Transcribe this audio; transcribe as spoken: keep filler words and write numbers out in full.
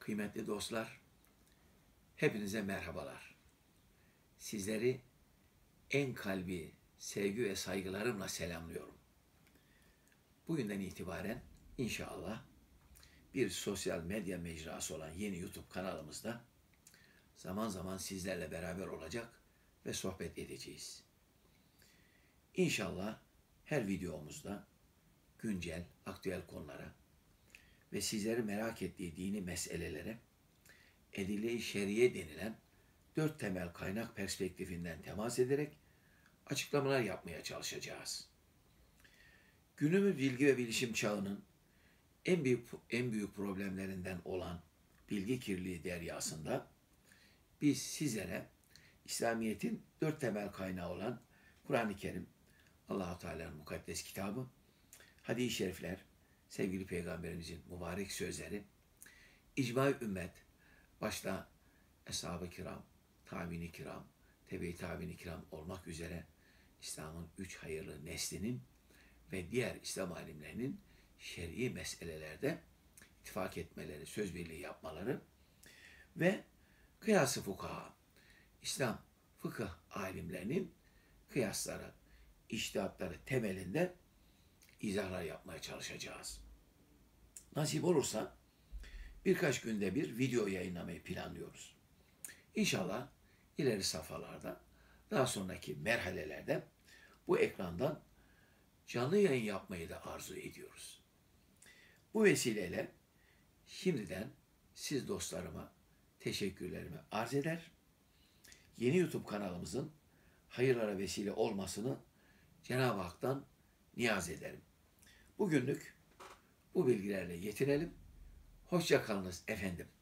Kıymetli dostlar, hepinize merhabalar. Sizleri en kalbi sevgi ve saygılarımla selamlıyorum. Bugünden itibaren inşallah bir sosyal medya mecrası olan yeni YouTube kanalımızda zaman zaman sizlerle beraber olacak ve sohbet edeceğiz. İnşallah her videomuzda güncel, aktüel konulara ve sizleri merak ettiği dini meselelere edile-i şer'iye denilen dört temel kaynak perspektifinden temas ederek açıklamalar yapmaya çalışacağız. Günümüz bilgi ve bilişim çağının en büyük en büyük problemlerinden olan bilgi kirliliği deryasında biz sizlere İslamiyet'in dört temel kaynağı olan Kur'an-ı Kerim, Allah-u Teala'nın mukaddes kitabı, hadis-i şerifler, sevgili Peygamberimizin mübarek sözleri, icma-i ümmet, başta Eshab-ı Kiram, Tabi'in-i Kiram, Tebe-i Tabi'in-i Kiram olmak üzere İslam'ın üç hayırlı neslinin ve diğer İslam alimlerinin şer'i meselelerde ittifak etmeleri, söz birliği yapmaları ve kıyas-ı fukaha, İslam fıkıh alimlerinin kıyasları, içtihatları temelinde izahlar yapmaya çalışacağız. Nasip olursa birkaç günde bir video yayınlamayı planlıyoruz. İnşallah ileri safhalarda, daha sonraki merhalelerde bu ekrandan canlı yayın yapmayı da arzu ediyoruz. Bu vesileyle şimdiden siz dostlarıma teşekkürlerimi arz eder, yeni YouTube kanalımızın hayırlara vesile olmasını Cenab-ı Hak'tan niyaz ederim. Bugünlük bu bilgilerle yetinelim. Hoşça kalınız efendim.